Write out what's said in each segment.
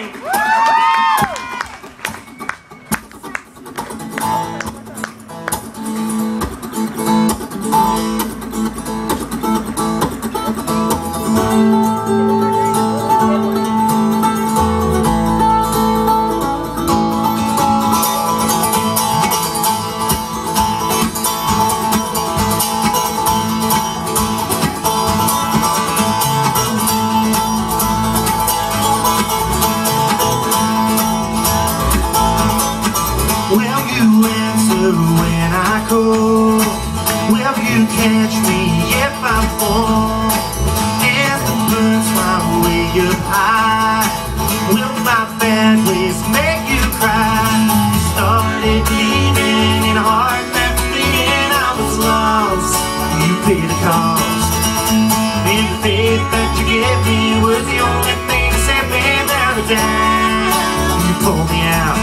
When I call, will you catch me if I fall? As the birds fly way up high, will my bad ways make you cry? Started bleeding in a heart that's bleeding. I was lost, you paid the cost. And the faith that you gave me was the only thing that set me down to die. You pulled me out.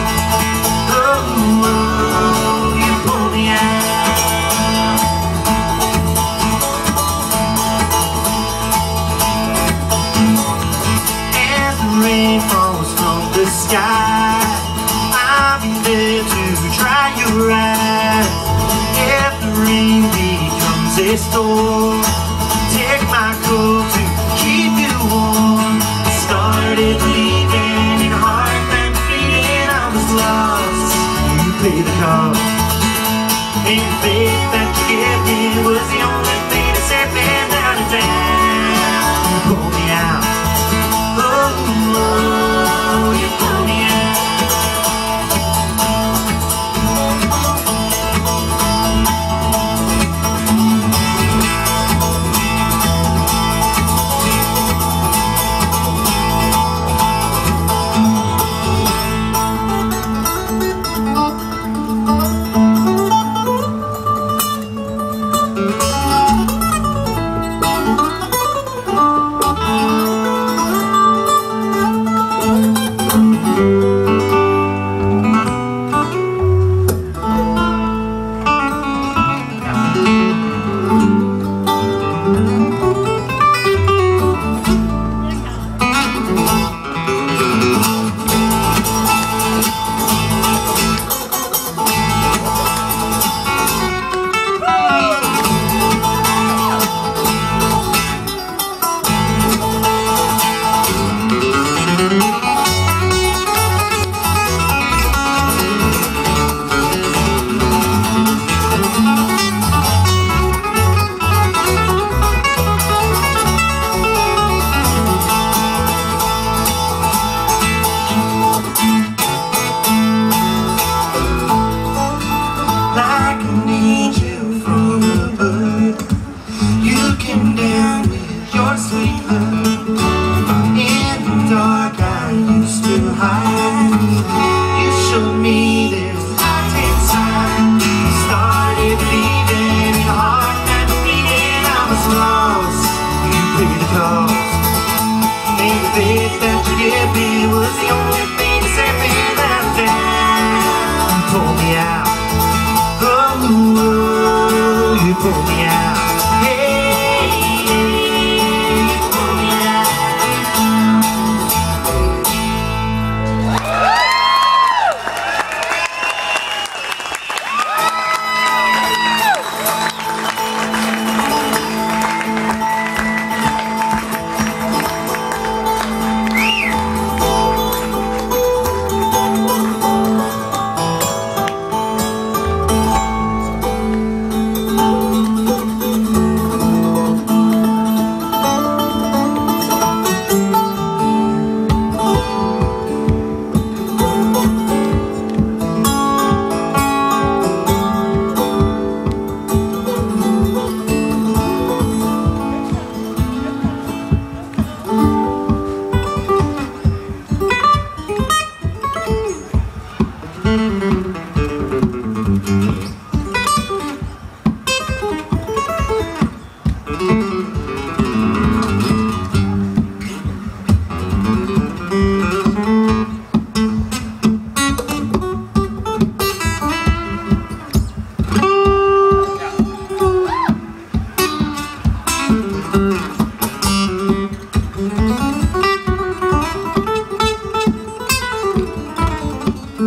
Rain falls from the sky, I'll be there to dry your eyes. If the rain becomes a storm, take my coat to keep you warm. Started bleeding in a heart that's beating. I was lost, you paid the cost. And the faith that you gave me was the only thing that set me down to die. You pulled me out. Oh, you pull me out.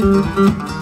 you.